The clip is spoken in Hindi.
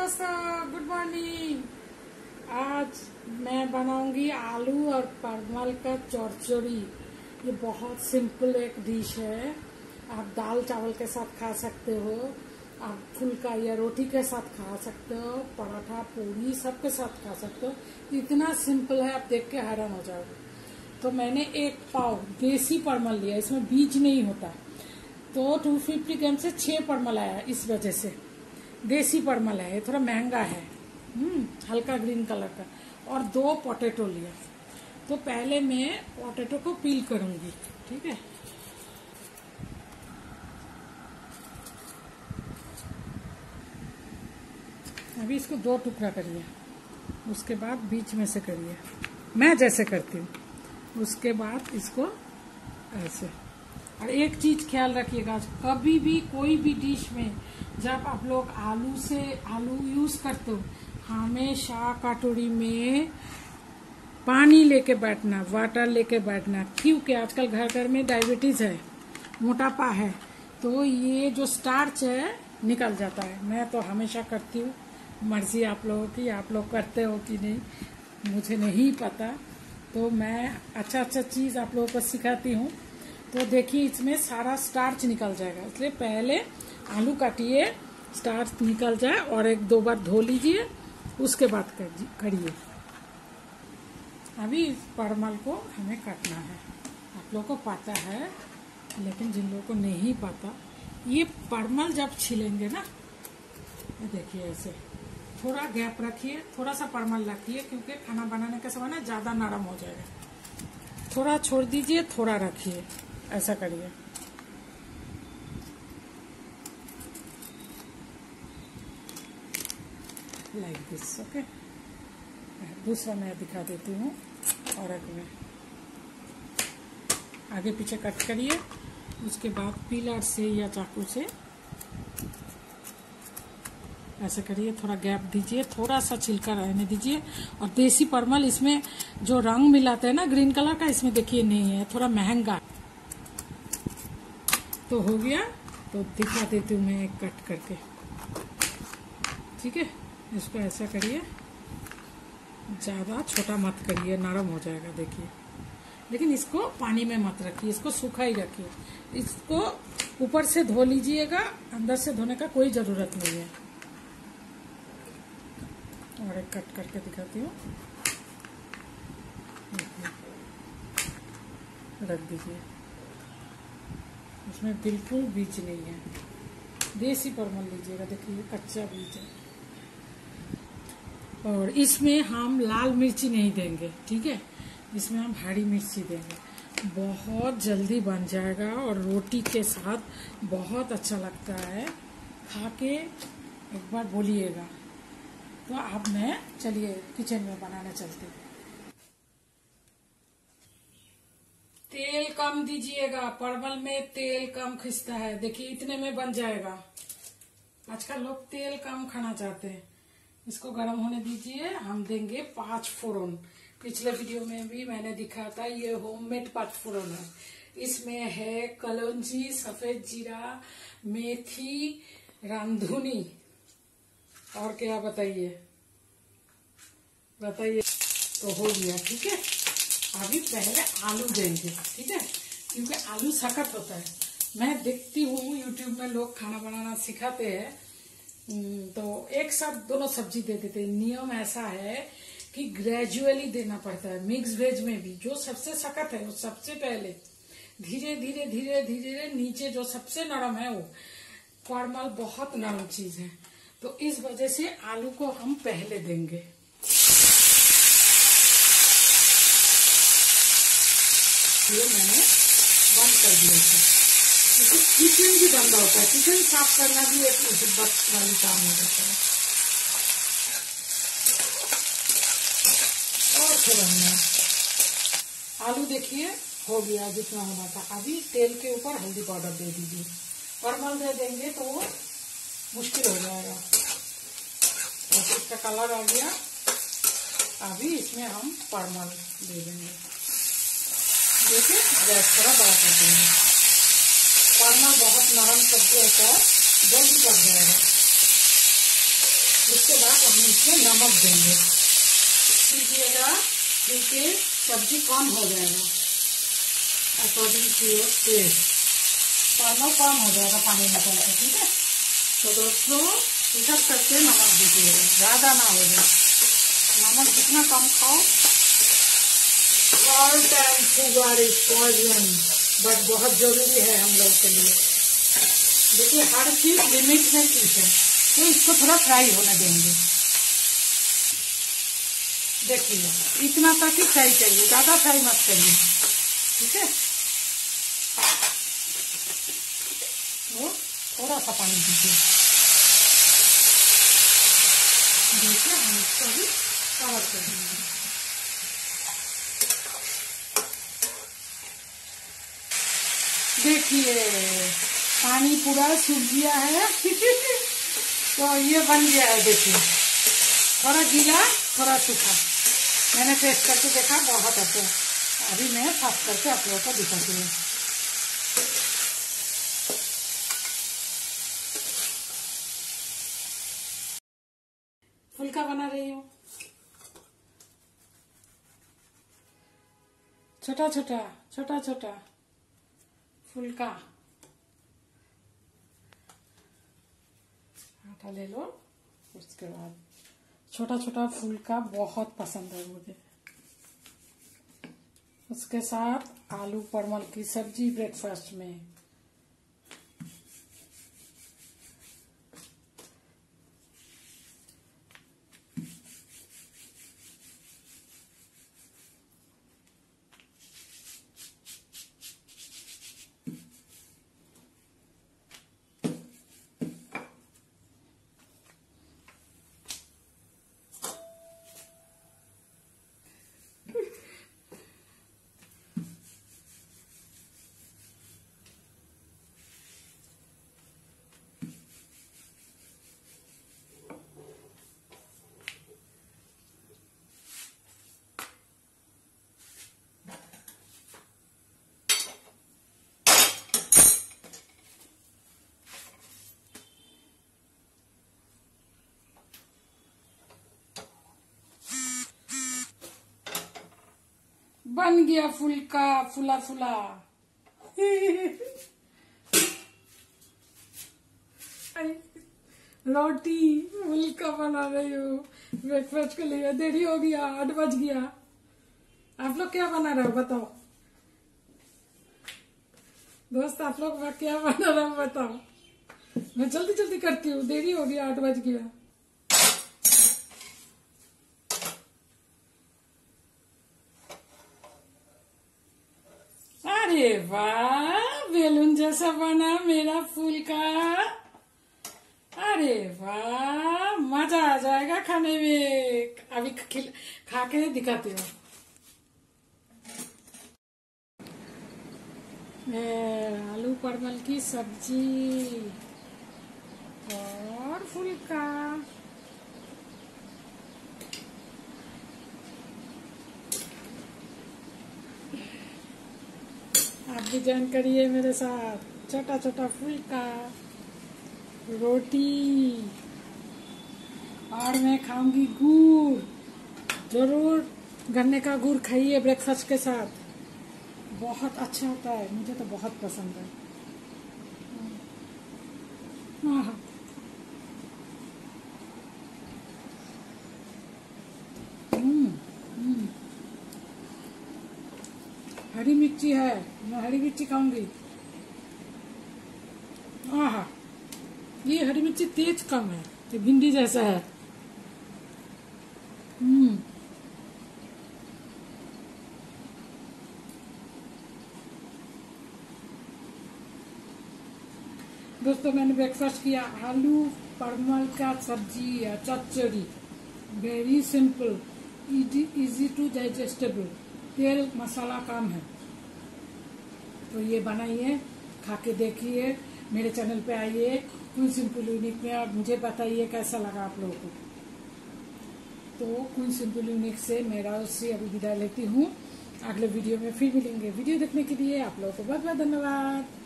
दोस्तों, गुड मॉर्निंग। आज मैं बनाऊंगी आलू और परवल का चौरचोरी। ये बहुत सिंपल एक डिश है। आप दाल चावल के साथ खा सकते हो, आप फुल्का या रोटी के साथ खा सकते हो, पराठा पूरी सबके साथ खा सकते हो। इतना सिंपल है, आप देख के हैरान हो जाओगे। तो मैंने एक पाव देसी परमल लिया, इसमें बीज नहीं होता। तो 250 ग्राम से 6 परमल आया। इस वजह से देसी परमल है, ये थोड़ा महंगा है। हल्का ग्रीन कलर का। और 2 पोटैटो लिया। तो पहले मैं पोटैटो को पील करूंगी, ठीक है। अभी इसको 2 टुकड़ा करिए, उसके बाद बीच में से करिए, मैं जैसे करती हूँ। उसके बाद इसको ऐसे। और एक चीज ख्याल रखिएगा, कभी भी कोई भी डिश में जब आप लोग आलू यूज करते हो, हमेशा कटोरी में पानी लेके बैठना, वाटर लेके बैठना। क्योंकि आजकल घर घर में डायबिटीज है, मोटापा है, तो ये जो स्टार्च है निकल जाता है। मैं तो हमेशा करती हूँ, मर्जी आप लोगों की, आप लोग करते हो कि नहीं मुझे नहीं पता। तो मैं अच्छा चीज आप लोगों को सिखाती हूँ। तो देखिए इसमें सारा स्टार्च निकल जाएगा, इसलिए पहले आलू काटिए, स्टार्च निकल जाए और 1-2 बार धो लीजिए, उसके बाद करिए। अभी परमल को हमें काटना है। आप लोगों को पता है, लेकिन जिन लोगों को नहीं पता, ये परमल जब छिलेंगे ना, ये देखिए ऐसे थोड़ा गैप रखिए, थोड़ा सा परमल रखिए, क्योंकि खाना बनाने के समय ना ज्यादा नरम हो जाएगा। थोड़ा छोड़ दीजिए, थोड़ा रखिए, ऐसा करिए। Like this, okay. दूसरा मैं दिखा देती हूँ। और में आगे पीछे कट करिए, उसके बाद पीलर से या चाकू से ऐसे करिए, थोड़ा गैप दीजिए, थोड़ा सा छिलका रहने दीजिए। और देसी परमल इसमें जो रंग मिलाते हैं ना ग्रीन कलर का, इसमें देखिए नहीं है, थोड़ा महंगा। तो हो गया, तो दिखा देती हूँ मैं एक कट करके, ठीक है। इसको ऐसा करिए, ज्यादा छोटा मत करिए, नरम हो जाएगा, देखिए। लेकिन इसको पानी में मत रखिए, इसको सूखा ही रखिए। इसको ऊपर से धो लीजिएगा, अंदर से धोने का कोई जरूरत नहीं है। और एक कट करके दिखाती हूँ, रख दीजिए। इसमें बिल्कुल बीज नहीं है, देसी परमल लीजिएगा, देखिए कच्चा बीज है। और इसमें हम लाल मिर्ची नहीं देंगे, ठीक है, इसमें हम हरी मिर्ची देंगे। बहुत जल्दी बन जाएगा और रोटी के साथ बहुत अच्छा लगता है। खा के एक बार बोलिएगा। तो अब मैं चलिए किचन में बनाने चलते हैं। तेल कम दीजिएगा, परवल में तेल कम खिंचता है। देखिए इतने में बन जाएगा। आजकल लोग तेल कम खाना चाहते हैं। इसको गर्म होने दीजिए, हम देंगे 5 फोड़न। पिछले वीडियो में भी मैंने दिखाया था, ये होममेड 5 फोड़न है। इसमें है कलौंजी, सफेद जीरा, मेथी, रांधुनी, और क्या बताइए। तो हो गया, ठीक है। अभी पहले आलू देंगे, ठीक है, क्योंकि आलू सख्त होता है। मैं देखती हूँ यूट्यूब में लोग खाना बनाना सिखाते हैं, तो एक साथ दोनों सब्जी दे देते हैं। नियम ऐसा है कि ग्रेजुअली देना पड़ता है। मिक्स वेज में भी जो सबसे सख्त है वो सबसे पहले, धीरे धीरे धीरे धीरे नीचे जो सबसे नरम है वो। परमल बहुत नरम चीज है, तो इस वजह से आलू को हम पहले देंगे। ये मैंने बंद कर दिया था, क्योंकि किचन भी गंदा होता है। किचन साफ करना भी एक मुसीबत वाली काम हो जाता है। और थोड़ा हमने आलू देखिए हो गया जितना होना था। अभी तेल के ऊपर हल्दी पाउडर दे दीजिए। परमल दे देंगे तो वो मुश्किल हो जाएगा। तो इसका कलर आ गया। अभी इसमें हम परमल दे देंगे। देखिए गैस थोड़ा बड़ा कर देंगे। परमल बहुत नरम सब्जी होता है, जल्दी पक जाएगा। उसके बाद हम इसमें नमक देंगे, दीजिएगा, क्योंकि सब्जी कम हो जाएगा अकॉर्डिंग टू योर टेस्ट, पानी कम हो जाएगा पानी निकल के, ठीक है। तो दोस्तों हिसाब करके नमक दीजिएगा, ज़्यादा ना हो जाए, नमक जितना कम खाओ। Salt and sugar is poison, but बहुत जरूरी है हम लोग के लिए। देखिए हर चीज लिमिट में ठीक है, तो इसको थोड़ा फ्राई होने देंगे। देखिए इतना तक ही फ्राई चाहिए, ज्यादा फ्राई मत करिए, ठीक है। तो थोड़ा सा पानी दीजिए, देखिए हम इसको भी कवर कर देंगे। देखिए पानी पूरा सूख गया है तो ये बन गया है। देखिए थोड़ा गीला थोड़ा सूखा, मैंने टेस्ट करके देखा बहुत अच्छा। अभी मैं साफ करके आप लोगों को दिखाती हूँ। फुल्का बना रही हूँ, छोटा छोटा छोटा छोटा फुल्का। आटा ले लो, उसके बाद छोटा छोटा फुल्का बहुत पसंद है मुझे। उसके साथ आलू परवल की सब्जी ब्रेकफास्ट में। बन गया फुल्का, फुला फुला रोटी फुल्का बना रही हूँ ब्रेकफास्ट के लिए। देरी हो गया, 8 बज गया। आप लोग क्या बना रहे हो बताओ दोस्त, आप लोग क्या बना रहे हो बताओ। मैं जल्दी जल्दी करती हूँ, देरी हो गया, 8 बज गया। अरे वाह, बैलून जैसा बना मेरा फुल्का। अरे वाह, मजा आ जाएगा खाने में। अभी खा के दिखाती हूँ। आलू परवल की सब्जी और फुल्का। आप भी ज्वाइन करिए मेरे साथ। छोटा छोटा फुल्का, रोटी, और मैं खाऊंगी गुड़। जरूर गन्ने का गुड़ खाइए ब्रेकफास्ट के साथ, बहुत अच्छा होता है, मुझे तो बहुत पसंद है। हाँ, हरी मिर्ची है, मैं हरी मिर्ची खाऊंगी। आहा, ये हरी मिर्ची तेज कम है, तो भिंडी जैसा है। दोस्तों मैंने ब्रेकफास्ट किया आलू परवल का सब्जी या चचड़ी, very simple, easy to digestible, तेल मसाला कम है। तो ये बनाइए, खा के देखिए, मेरे चैनल पे आइए क्वीन सिंपल यूनिक में, और मुझे बताइए कैसा लगा आप लोगों को। तो क्वीन सिंपल यूनिक से मेरा उससे अभी विदा लेती हूँ। अगले वीडियो में फिर मिलेंगे। वीडियो देखने के लिए आप लोगों को बहुत बहुत धन्यवाद।